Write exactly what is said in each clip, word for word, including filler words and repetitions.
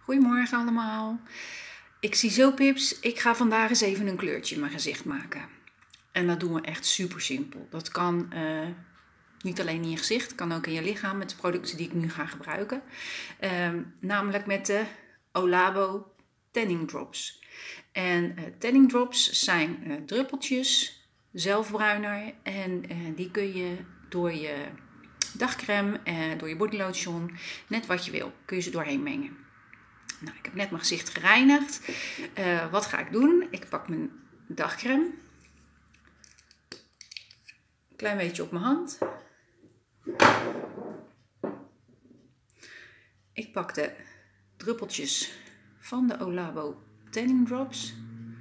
Goedemorgen allemaal. Ik zie zo pips, ik ga vandaag eens even een kleurtje in mijn gezicht maken. En dat doen we echt super simpel. Dat kan uh, niet alleen in je gezicht, kan ook in je lichaam met de producten die ik nu ga gebruiken. Uh, namelijk met de Olabo Tanning Drops. En uh, tanning drops zijn uh, druppeltjes, zelfbruiner. En uh, die kun je door je dagcrème en door je bodylotion, net wat je wil, kun je ze doorheen mengen. Nou, ik heb net mijn gezicht gereinigd. Uh, wat ga ik doen? Ik pak mijn dagcrème. Een klein beetje op mijn hand. Ik pak de druppeltjes van de Olabo Tanning Drops.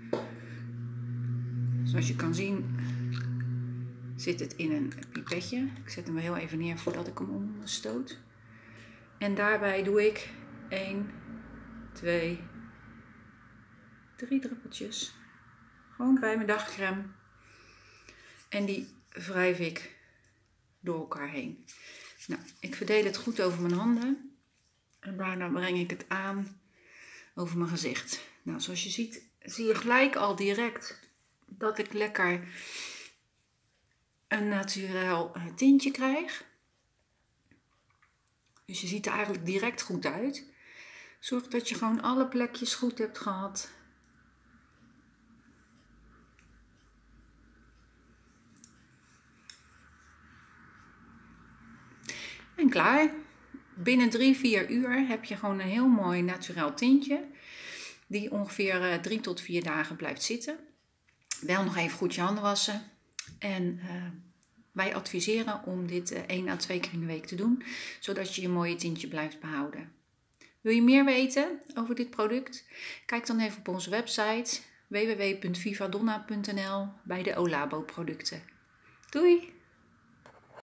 Zoals je kan zien zit het in een pipetje. Ik zet hem heel even neer voordat ik hem omstoot. En daarbij doe ik één, twee, drie druppeltjes. Gewoon bij mijn dagcrème. En die wrijf ik door elkaar heen. Nou, ik verdeel het goed over mijn handen. En daarna breng ik het aan over mijn gezicht. Nou, zoals je ziet, zie je gelijk al direct dat ik lekker een naturel tintje krijg. Dus je ziet er eigenlijk direct goed uit. Zorg dat je gewoon alle plekjes goed hebt gehad. En klaar. Binnen drie, vier uur heb je gewoon een heel mooi naturel tintje. Die ongeveer drie tot vier dagen blijft zitten. Wel nog even goed je handen wassen. En uh, wij adviseren om dit uh, één à twee keer in de week te doen. Zodat je je mooie tintje blijft behouden. Wil je meer weten over dit product? Kijk dan even op onze website w w w punt vivadonna punt n l bij de Olabo producten. Doei!